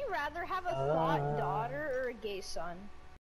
you rather have a thought daughter or a gay son?